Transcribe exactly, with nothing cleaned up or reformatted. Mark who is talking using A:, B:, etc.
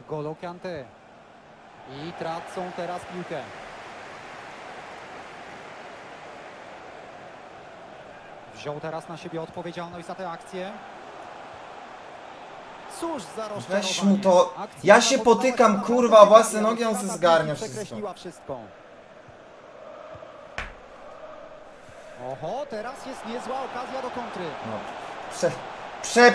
A: Golo Kanté. I tracą teraz piłkę. Wziął teraz na siebie odpowiedzialność za tę akcję. Cóż za rozczarowanie.
B: Weź mu to. Ja się potykam, kurwa, o własne nogi, on se zgarnia wszystko.
A: wszystko. Oho, teraz jest niezła okazja do kontry.
B: No. Prze... Prze...